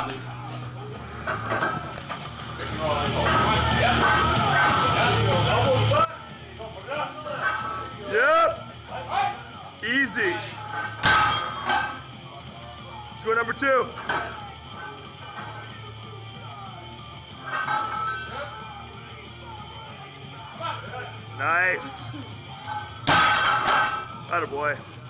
Yep. Easy. Let's go number 2. Nice. Attaboy.